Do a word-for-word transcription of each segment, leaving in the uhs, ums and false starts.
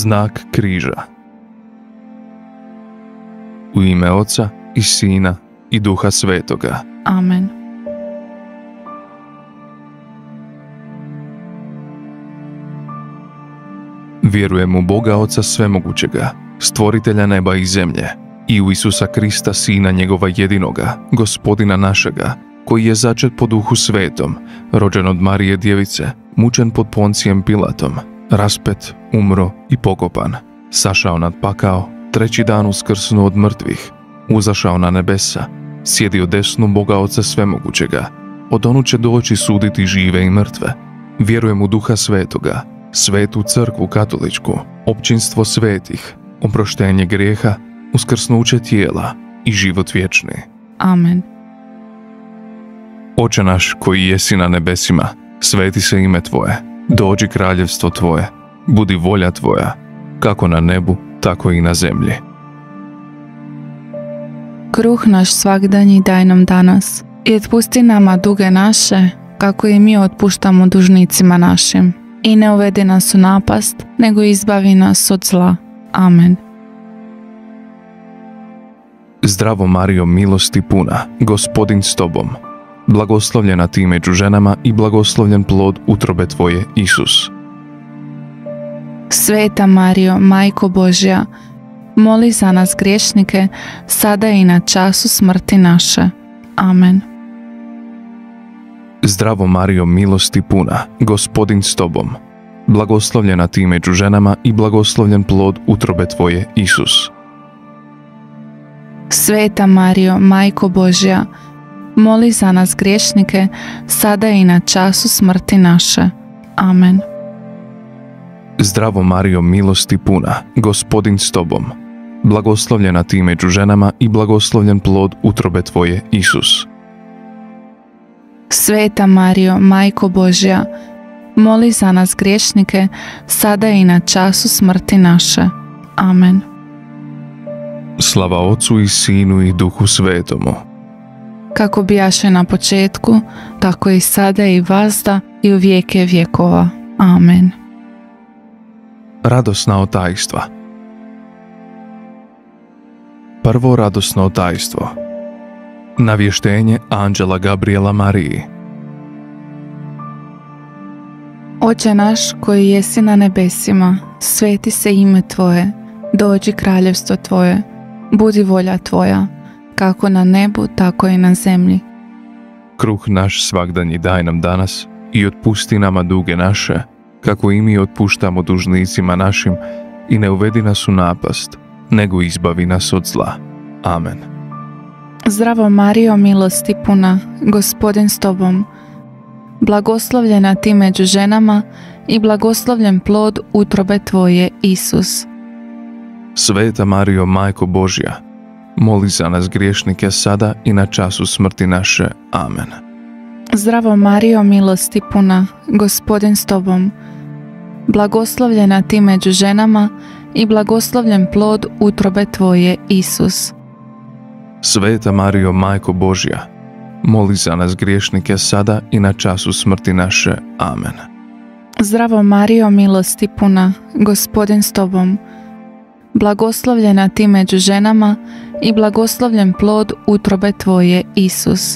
Znak križa. U ime Oca i Sina i Duha Svetoga. Amen. Vjerujem u Boga Oca Svemogućega, stvoritelja neba i zemlje, i u Isusa Krista, Sina njegova jedinoga, Gospodina našega, koji je začet po Duhu Svetom, rođen od Marije Djevice, mučen pod Poncijem Pilatom, raspet, umro i pokopan, sašao nad pakao, treći dan uskrsnuo od mrtvih, uzašao na nebesa, sjedio desnu Boga Oca Svemogućega, od onu će doći suditi žive i mrtve. Vjerujem u Duha Svetoga, Svetu crkvu katoličku, općinstvo svetih, oproštenje grijeha, uskrsnuće tijela i život vječni. Amen. Oče naš koji jesi na nebesima, sveti se ime Tvoje, dođi kraljevstvo Tvoje, budi volja Tvoja, kako na nebu, tako i na zemlji. Kruh naš svagdanji daj nam danas i otpusti nama duge naše, kako i mi otpuštamo dužnicima našim. I ne uvedi nas u napast, nego izbavi nas od zla. Amen. Zdravo Marijo, milosti puna, Gospodin s Tobom, blagoslovljena ti među ženama i blagoslovljen plod utrobe Tvoje, Isus. Sveta Marijo, Majko Božja, moli za nas griješnike, sada i na času smrti naše. Amen. Zdravo Marijo, milosti puna, Gospodin s Tobom, blagoslovljena ti među ženama i blagoslovljen plod utrobe Tvoje, Isus. Sveta Marijo, Majko Božja, moli za nas griješnike, sada i na času smrti naše. Amen. Zdravo Marijo, milosti puna, Gospodin s Tobom, blagoslovljena ti među ženama i blagoslovljen plod utrobe Tvoje, Isus. Sveta Marijo, Majko Božja, moli za nas griješnike, sada i na času smrti naše. Amen. Slava Otcu i Sinu i Duhu Svetomu. Kako bijaše na početku, tako i sada i vazda i u vijeke vjekova. Amen. Radosna otajstva. Prvo radosno otajstvo. Navještenje anđela Gabriela Mariji. Oče naš koji jesi na nebesima, sveti se ime Tvoje, dođi kraljevstvo Tvoje, budi volja Tvoja, kako na nebu, tako i na zemlji. Kruh naš svagdanji daj nam danas i otpusti nama duge naše, kako i mi otpuštamo dužnicima našim, i ne uvedi nas u napast, nego izbavi nas od zla. Amen. Zdravo Marijo, milosti puna, Gospodin s Tobom, blagoslovljena ti među ženama i blagoslovljen plod utrobe Tvoje, Isus. Sveta Marijo, Majko Božja, moli za nas griješnike sada i na času smrti naše. Amen. Zdravo Marijo, milosti puna, Gospodin s Tobom, blagoslovljena ti među ženama i blagoslovljen plod utrobe Tvoje, Isus. Sveta Marijo, Majko Božja, moli za nas griješnike sada i na času smrti naše. Amen. Zdravo Marijo, milosti puna, Gospodin s Tobom, blagoslovljena ti među ženama i blagoslovljen plod utrobe Tvoje, Isus.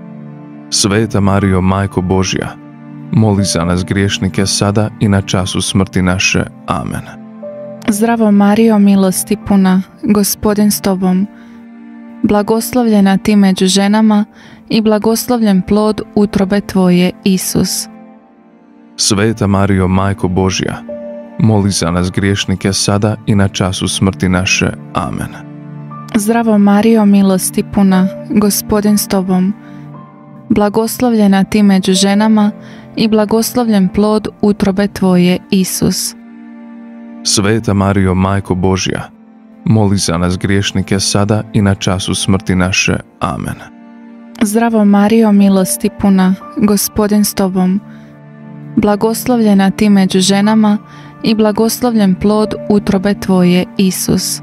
Sveta Marijo, Majko Božja, moli za nas griješnike sada i na času smrti naše. Amen. Zdravo Marijo, milosti puna, Gospodin s Tobom, blagoslovljena ti među ženama i blagoslovljen plod utrobe Tvoje, Isus. Sveta Marijo, Majko Božja, moli za nas griješnike sada i na času smrti naše. Amen. Zdravo Marijo, milosti puna, Gospodin s Tobom, blagoslovljena ti među ženama i blagoslovljen plod utrobe Tvoje, Isus. Sveta Marijo, Majko Božja, moli za nas griješnike sada i na času smrti naše. Amen. Zdravo Marijo, milosti puna, Gospodin s Tobom, blagoslovljena ti među ženama i blagoslovljen plod utrobe Tvoje, Isus.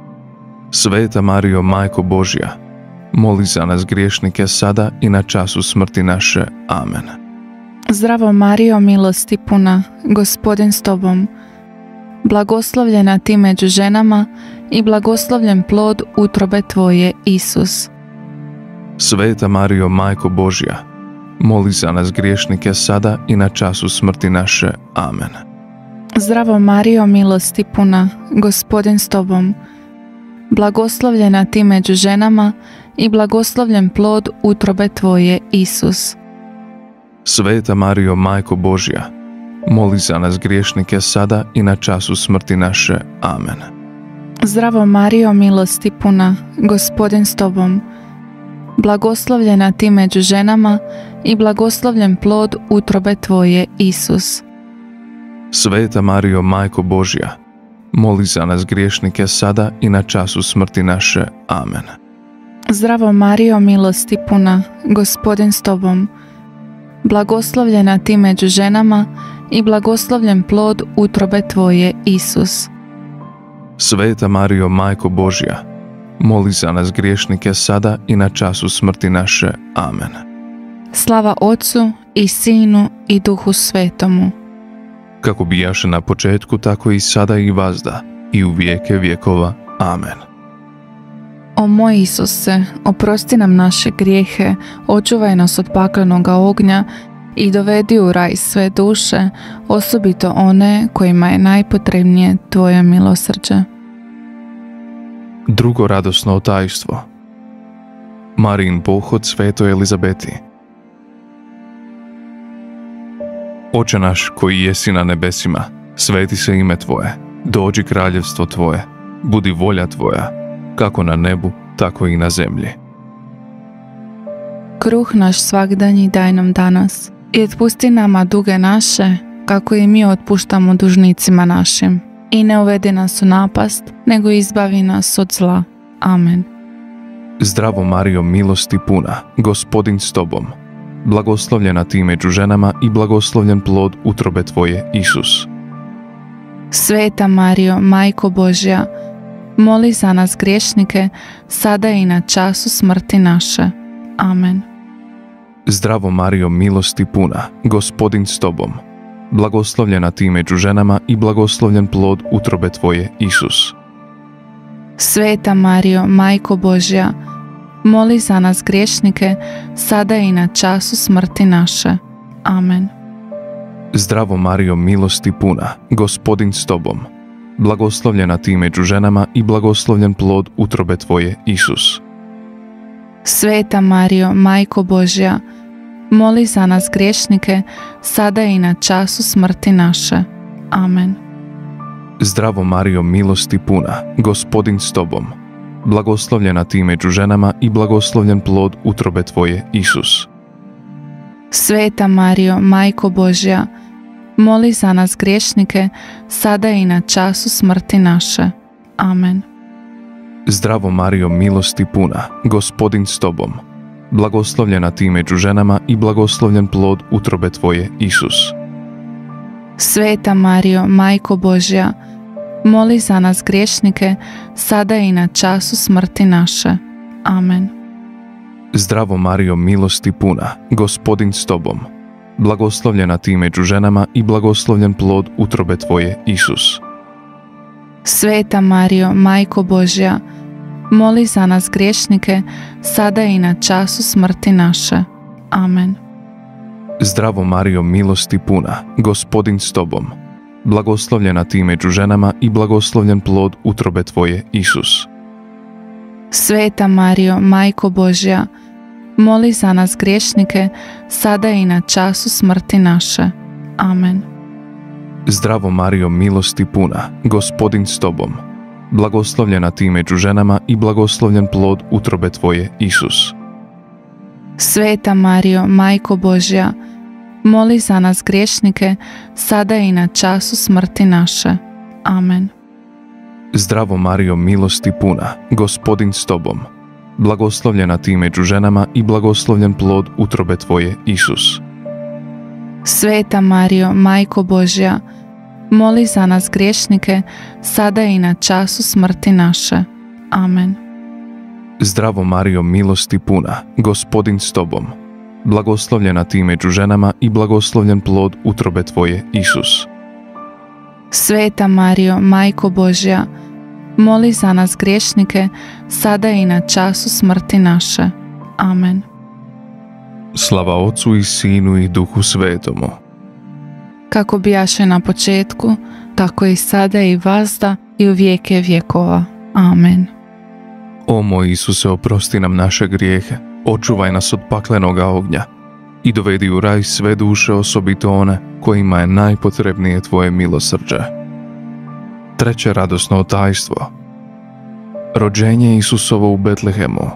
Sveta Marijo, Majko Božja, moli za nas griješnike sada i na času smrti naše. Amen. Zdravo Marijo, milosti puna, Gospodin s Tobom, blagoslovljena ti među ženama i blagoslovljen plod utrobe tvoje, Isus. Sveta Marijo, Majko Božja, moli za nas griješnike sada i na času smrti naše. Amen. Zdravo Marijo, milosti puna, Gospodin s tobom, blagoslovljena ti među ženama i blagoslovljen plod utrobe tvoje, Isus. Sveta Marijo, Majko Božja, moli za nas griješnike sada i na času smrti naše. Amen. Zdravo Marijo, milosti puna, Gospodin s tobom, blagoslovljena ti među ženama i blagoslovljen plod utrobe tvoje, Isus. Sveta Marijo, Majko Božja, moli za nas griješnike sada i na času smrti naše. Amen. Zdravo Marijo, milosti puna, Gospodin s tobom, blagoslovljena ti među ženama i blagoslovljen plod utrobe tvoje, Isus. Sveta Marijo, Majko Božja, moli za nas griješnike sada i na času smrti naše. Amen. Slava Otcu i Sinu i Duhu Svetomu, kako bijaše na početku, tako i sada i vazda, i u vijeke vjekova. Amen. O moj Isuse, oprosti nam naše grijehe, očuvaj nas od paklenoga ognja i dovedi u raj sve duše, osobito one kojima je najpotrebnije tvoje milosrđe. Drugo radosno tajstvo. Marijin pohod svetoj Elizabeti. Oče naš koji jesi na nebesima, sveti se ime tvoje, dođi kraljevstvo tvoje, budi volja tvoja, kako na nebu, tako i na zemlji. Kruh naš svagdanji daj nam danas i otpusti nama duge naše, kako i mi otpuštamo dužnicima našim. I ne uvedi nas u napast, nego izbavi nas od zla. Amen. Zdravo Marijo, milosti puna, Gospodin s tobom, blagoslovljena ti među ženama i blagoslovljen plod utrobe tvoje, Isus. Sveta Marijo, Majko Božja, moli za nas griješnike, sada i na času smrti naše. Amen. Zdravo Marijo, milosti puna, Gospodin s tobom, blagoslovljena ti među ženama i blagoslovljen plod utrobe tvoje, Isus. Sveta Marijo, Majko Božja, moli za nas griješnike, sada i na času smrti naše. Amen. Zdravo Marijo, milosti puna, Gospodin s tobom, blagoslovljena ti među ženama i blagoslovljen plod utrobe tvoje, Isus. Sveta Marijo, Majko Božja, moli za nas griješnike, sada i na času smrti naše. Amen. Zdravo Marijo, milosti puna, Gospodin s tobom, blagoslovljena ti među ženama i blagoslovljen plod utrobe tvoje, Isus. Sveta Marijo, Majko Božja, moli za nas griješnike, sada i na času smrti naše. Amen. Zdravo Marijo, milosti puna, Gospodin s tobom, blagoslovljena ti među ženama i blagoslovljen plod utrobe tvoje, Isus. Sveta Marijo, Majko Božja, moli za nas griješnike, sada i na času smrti naše. Amen. Zdravo Marijo, milosti puna, Gospodin s tobom, blagoslovljena ti među ženama i blagoslovljen plod utrobe tvoje, Isus. Sveta Marijo, Majko Božja, moli za nas griješnike, sada i na času smrti naše. Amen. Zdravo Marijo, milosti puna, Gospodin s tobom, blagoslovljena ti među ženama i blagoslovljen plod utrobe tvoje, Isus. Sveta Marijo, Majko Božja, moli za nas griješnike, sada i na času smrti naše. Amen. Zdravo Marijo, milosti puna, Gospodin s tobom, blagoslovljena ti među ženama i blagoslovljen plod utrobe tvoje, Isus. Sveta Marijo, Majko Božja, moli za nas griješnike, sada i na času smrti naše. Amen. Zdravo Marijo, milosti puna, Gospodin s tobom, blagoslovljena ti među ženama i blagoslovljen plod utrobe tvoje, Isus. Sveta Marijo, Majko Božja, moli za nas griješnike, sada i na času smrti naše. Amen. Zdravo Marijo, milosti puna, Gospodin s tobom, blagoslovljena ti među ženama i blagoslovljen plod utrobe tvoje, Isus. Sveta Marijo, Majko Božja, moli za nas griješnike, sada i na času smrti naše. Amen. Slava Otcu i Sinu i Duhu Svetomu. Kako bijaše na početku, tako i sada i vazda i u vijeke vjekova. Amen. O moj Isuse, oprosti nam naše grijehe, očuvaj nas od paklenoga ognja i dovedi u raj sve duše, osobito one kojima je najpotrebnije Tvoje milosrđe. Treće radosno tajstvo. Rođenje Isusovo u Betlehemu.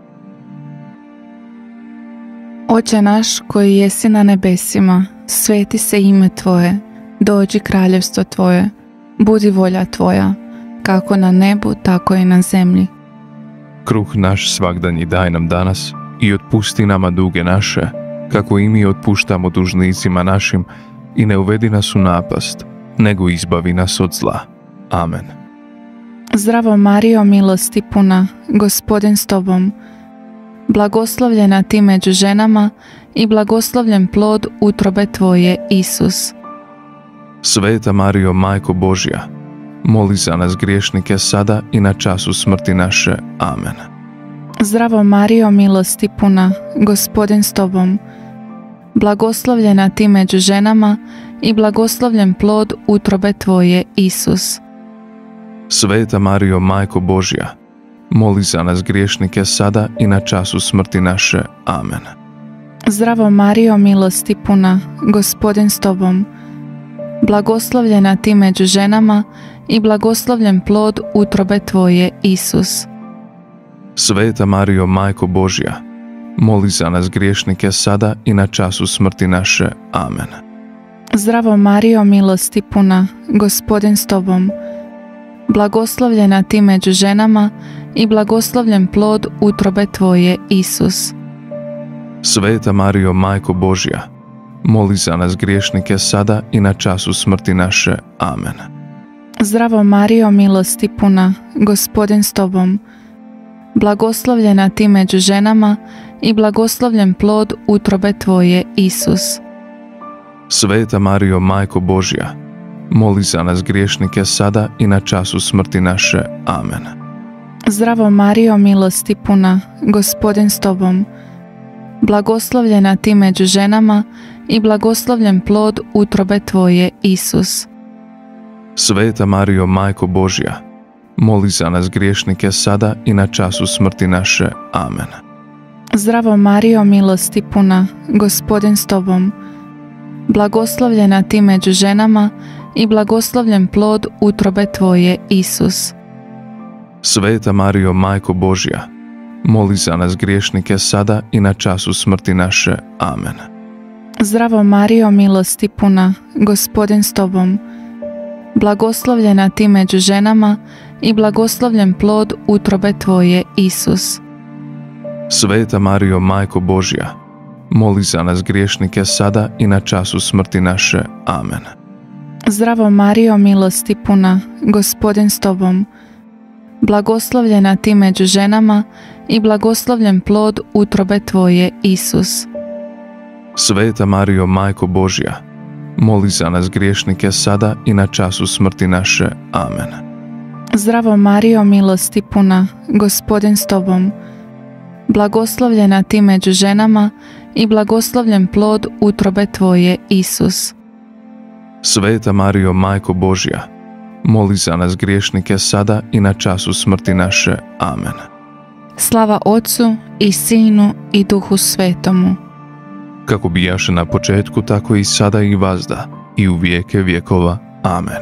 Oče naš koji jesi na nebesima, sveti se ime Tvoje, dođi kraljevstvo Tvoje, budi volja Tvoja, kako na nebu, tako i na zemlji. Kruh naš svagdanji daj nam danas i otpusti nama duge naše, kako i mi otpuštamo dužnicima našim, i ne uvedi nas u napast, nego izbavi nas od zla. Amen. Zdravo Marijo, milosti puna, Gospodin s Tobom, blagoslovljena ti među ženama i blagoslovljen plod utrobe Tvoje, Isus. Sveta Marijo, Majko Božja, moli za nas griješnike sada i na času smrti naše. Amen. Zdravo Marijo, milosti puna, Gospodin s Tobom, blagoslovljena ti među ženama i blagoslovljen plod utrobe Tvoje, Isus. Sveta Marijo, Majko Božja, moli za nas griješnike sada i na času smrti naše. Amen. Zdravo Marijo, milosti puna, Gospodin s Tobom, blagoslovljena ti među ženama i blagoslovljen plod utrobe Tvoje, Isus. Sveta Marijo, Majko Božja, moli za nas griješnike sada i na času smrti naše. Amen. Zdravo Marijo, milosti puna, Gospodin s Tobom, blagoslovljena ti među ženama i blagoslovljen plod utrobe Tvoje, Isus. Sveta Marijo, Majko Božja, moli za nas griješnike sada i na času smrti naše. Amen. Zdravo Marijo, milosti puna, Gospodin s Tobom, blagoslovljena ti među ženama i blagoslovljen plod utrobe Tvoje, Isus. Sveta Marijo, Majko Božja, moli za nas griješnike sada i na času smrti naše. Amen. Zdravo Marijo, milosti puna, Gospodin s Tobom, blagoslovljena ti među ženama i blagoslovljen plod utrobe Tvoje, Isus. Sveta Marijo, Majko Božja, moli za nas griješnike sada i na času smrti naše. Amen. Zdravo Marijo, milosti puna, Gospodin s Tobom, blagoslovljena ti među ženama i blagoslovljen plod utrobe Tvoje, Isus. Sveta Marijo, Majko Božja, moli za nas griješnike sada i na času smrti naše. Amen. Zdravo Marijo, milosti puna, Gospodin s Tobom, blagoslovljena ti među ženama i blagoslovljen plod utrobe Tvoje, Isus. Sveta Marijo, Majko Božja, moli za nas griješnike sada i na času smrti naše. Amen. Zdravo Marijo, milosti puna, Gospodin s Tobom, blagoslovljena ti među ženama i blagoslovljen plod utrobe Tvoje, Isus. Sveta Marijo, Majko Božja, moli za nas griješnike sada i na času smrti naše. Amen. Zdravo Marijo, milosti puna, Gospodin s Tobom, blagoslovljena ti među ženama i blagoslovljen plod utrobe Tvoje, Isus. Sveta Marijo, Majko Božja, moli za nas griješnike sada i na času smrti naše. Amen. Slava Otcu i Sinu i Duhu Svetomu. Kako bijaše na početku, tako i sada i vazda i u vijeke vjekova. Amen.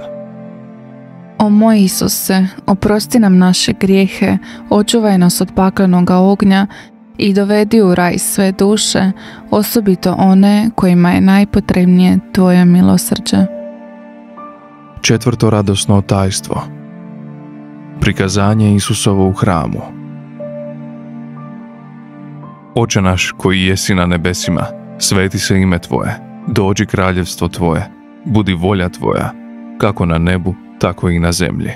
O moj Isuse, oprosti nam naše grijehe, očuvaj nas od paklenoga ognja i dovedi u raj sve duše, osobito one kojima je najpotrebnije Tvoje milosrđe. Četvrto radosno tajstvo. Prikazanje Isusovo u hramu. Oče naš koji jesi na nebesima, sveti se ime Tvoje, dođi kraljevstvo Tvoje, budi volja Tvoja, kako na nebu, tako i na zemlji.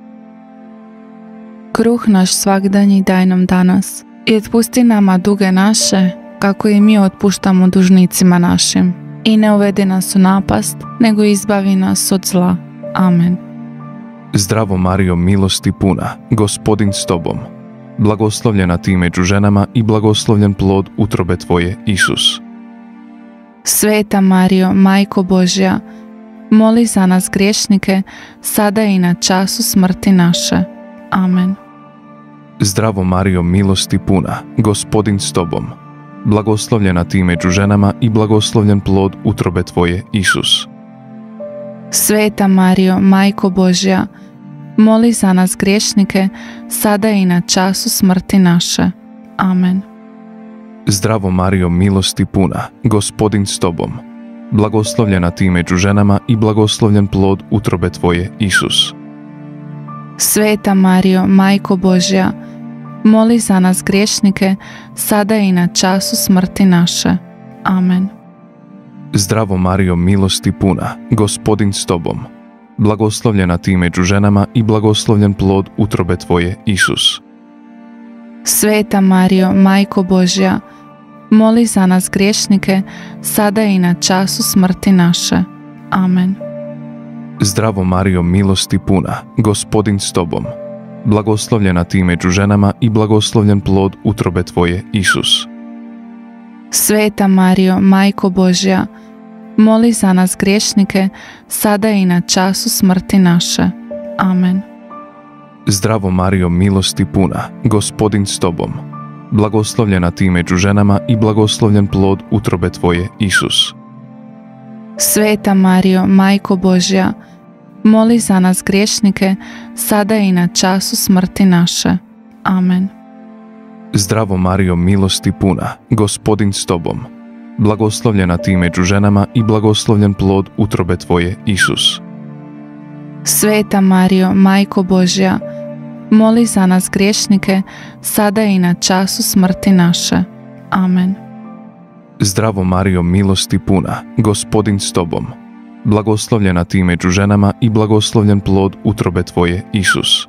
Kruh naš svagdanji daj nam danas i otpusti nama duge naše, kako i mi otpuštamo dužnicima našim. I ne uvedi nas u napast, nego izbavi nas od zla. Amen. Zdravo Marijo, milosti puna, Gospodin s tobom. Blagoslovljena ti među ženama i blagoslovljen plod utrobe tvoje, Isus. Sveta Marijo, Majko Božja, moli za nas griješnike, sada i na času smrti naše. Amen. Zdravo Marijo, milosti puna, Gospodin s tobom. Blagoslovljena ti među ženama i blagoslovljen plod utrobe tvoje, Isus. Sveta Marijo, Majko Božja, moli za nas griješnike, sada i na času smrti naše. Amen. Zdravo Marijo, milosti puna, Gospodin s tobom. Blagoslovljena ti među ženama i blagoslovljen plod utrobe tvoje, Isus. Sveta Marijo, Majko Božja, moli za nas griješnike, sada i na času smrti naše. Amen. Zdravo Marijo, milosti puna, Gospodin s tobom. Blagoslovljena ti među ženama i blagoslovljen plod utrobe tvoje, Isus. Sveta Marijo, Majko Božja, moli za nas griješnike, sada i na času smrti naše. Amen. Zdravo Marijo, milosti puna, Gospodin s tobom. Blagoslovljena ti među ženama i blagoslovljen plod utrobe tvoje, Isus. Sveta Marijo, Majko Božja, moli za nas griješnike, sada i na času smrti naše. Amen. Zdravo Marijo, milosti puna, Gospodin s tobom. Blagoslovljena ti među ženama i blagoslovljen plod utrobe tvoje, Isus. Sveta Marijo, Majko Božja, moli za nas griješnike, sada i na času smrti naše. Amen. Zdravo Marijo, milosti puna, Gospodin s tobom. Blagoslovljena ti među ženama i blagoslovljen plod utrobe tvoje, Isus. Sveta Marijo, Majko Božja, moli za nas griješnike, sada i na času smrti naše. Amen. Zdravo Marijo, milosti puna, Gospodin s tobom. Blagoslovljena ti među ženama i blagoslovljen plod utrobe tvoje, Isus.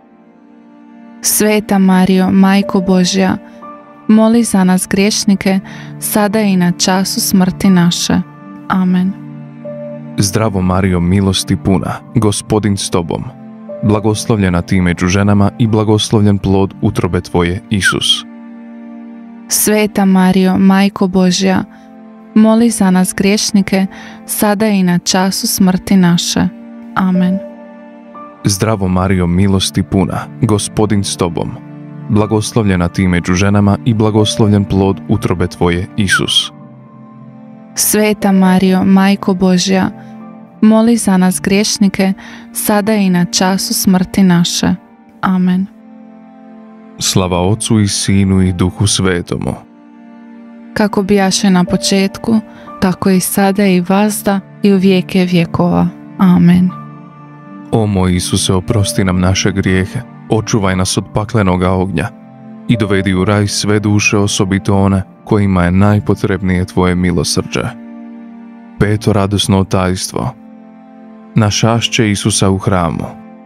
Sveta Marijo, Majko Božja, moli za nas griješnike, sada i na času smrti naše. Amen. Zdravo Marijo, milosti puna, Gospodin s tobom. Blagoslovljena ti među ženama i blagoslovljen plod utrobe tvoje, Isus. Sveta Marijo, Majko Božja, moli za nas griješnike, sada i na času smrti naše. Amen. Zdravo Marijo, milosti puna, Gospodin s tobom. Blagoslovljena ti među ženama i blagoslovljen plod utrobe tvoje, Isus. Sveta Marijo, Majko Božja, moli za nas griješnike, sada i na času smrti naše. Amen. Slava Otcu i Sinu i Duhu Svetomu. Kako bijaše na početku, tako i sada i vazda i u vijeke vjekova. Amen. O moj Isuse, oprosti nam naše grijehe, očuvaj nas od paklenoga ognja i dovedi u raj sve duše, osobito one kojima je najpotrebnije tvoje milosrđe. Peto radosno tajstvo. Našašće Isusa u hramu.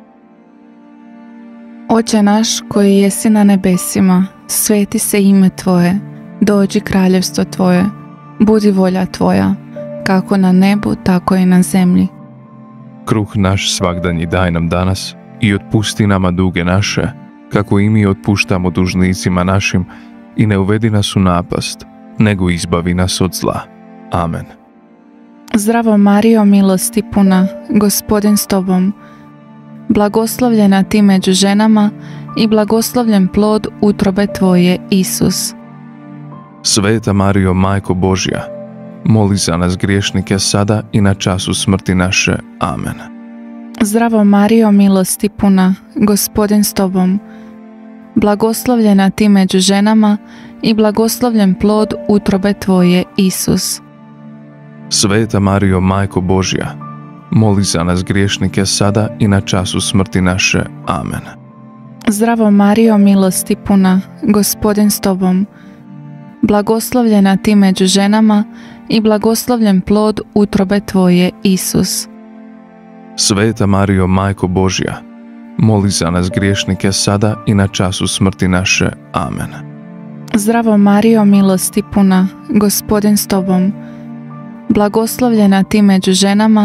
Oče naš koji jesi na nebesima, sveti se ime Tvoje, dođi kraljevstvo Tvoje, budi volja Tvoja, kako na nebu, tako i na zemlji. Kruh naš svagdanji daj nam danas i otpusti nama duge naše, kako i mi otpuštamo dužnicima našim, i ne uvedi nas u napast, nego izbavi nas od zla. Amen. Zdravo Marijo, milosti puna, Gospodin s tobom, blagoslovljena ti među ženama i blagoslovljen plod utrobe tvoje, Isus. Sveta Marijo, Majko Božja, moli za nas griješnike sada i na času smrti naše. Amen. Zdravo Marijo, milosti puna, Gospodin s tobom, blagoslovljena ti među ženama i blagoslovljen plod utrobe tvoje, Isus. Sveta Marijo, Majko Božja, moli za nas griješnike sada i na času smrti naše. Amen. Zdravo Marijo, milosti puna, Gospodin s tobom, blagoslovljena ti među ženama i blagoslovljen plod utrobe tvoje, Isus. Sveta Marijo, Majko Božja, moli za nas griješnike sada i na času smrti naše. Amen. Zdravo Marijo, milosti puna, Gospodin s tobom, blagoslovljena ti među ženama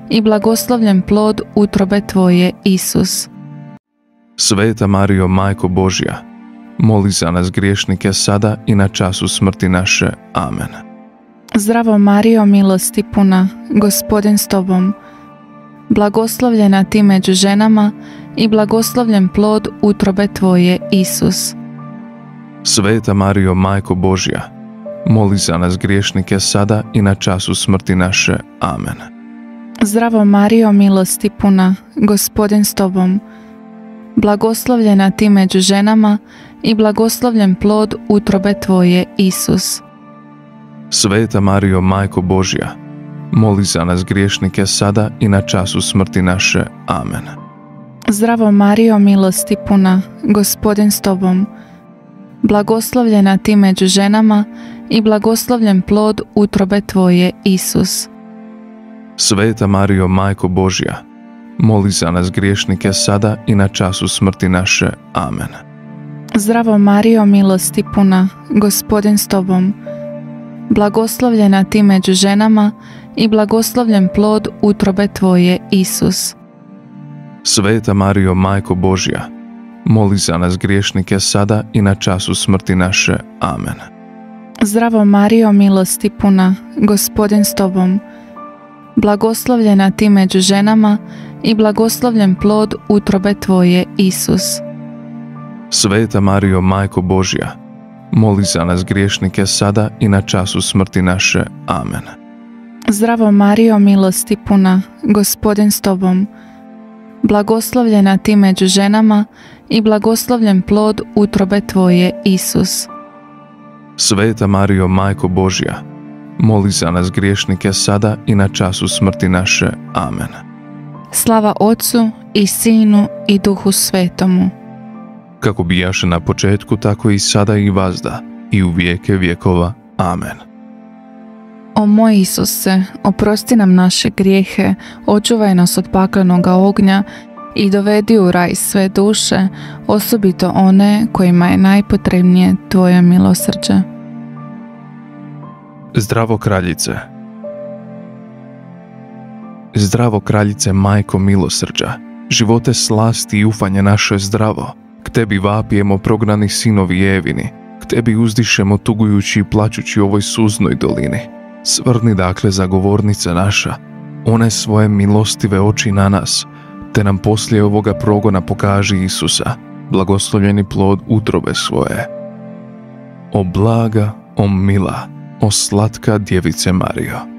i blagoslovljen plod utrobe Tvoje, Isus. Sveta Marijo, Majko Božja, moli za nas griješnike sada i na času smrti naše. Amen. Zdravo Marijo, milosti puna, Gospodin s Tobom, blagoslovljena Ti među ženama i blagoslovljen plod utrobe Tvoje, Isus. Sveta Marijo, Majko Božja, moli za nas griješnike sada i na času smrti naše. Amen. Zdravo Marijo, milosti puna, Gospodin s Tobom, blagoslovljena Ti među ženama i blagoslovljen plod utrobe Tvoje, Isus. Sveta Marijo, Majko Božja, moli za nas griješnike sada i na času smrti naše. Amen. Zdravo Marijo, milosti puna, Gospodin s Tobom, blagoslovljena Ti među ženama i blagoslovljen plod utrobe Tvoje, Isus. Sveta Marijo, Majko Božja, moli za nas griješnike sada i na času smrti naše. Amen. Zdravo Marijo, milosti puna, Gospodin s Tobom, blagoslovljena Ti među ženama i blagoslovljen plod utrobe Tvoje, Isus. Sveta Marijo, Majko Božja, moli za nas griješnike sada i na času smrti naše. Amen. Zdravo Marijo, milosti puna, Gospodin s Tobom, blagoslovljena Ti među ženama i blagoslovljen plod utrobe Tvoje, Isus. Sveta Marijo, Majko Božja, moli za nas griješnike sada i na času smrti naše. Amen. Zdravo Marijo, milosti puna, Gospodin s Tobom, blagoslovljena Ti među ženama i blagoslovljen plod utrobe Tvoje, Isus. Sveta Marijo, Majko Božja, moli za nas griješnike sada i na času smrti naše. Amen. Slava Otcu i Sinu i Duhu Svetomu, kako bijaše na početku, tako i sada i vazda, i u vijeke vjekova. Amen. O moj Isuse, oprosti nam naše grijehe, očuvaj nas od paklenoga ognja i dovedi u raj sve duše, osobito one kojima je najpotrebnije Tvoje milosrđe. Zdravo kraljice. Zdravo kraljice, majko milosrđa, živote slasti i ufanje naše zdravo. K Tebi vapijemo, prognani sinovi Evini, k Tebi uzdišemo tugujući i plačući u ovoj suznoj dolini. Svrni dakle, zagovornice naša, one svoje milostive oči na nas, te nam poslije ovoga progona pokaži Isusa, blagoslovljeni plod utrobe svoje. O blaga, o mila, o slatka djevice Marijo.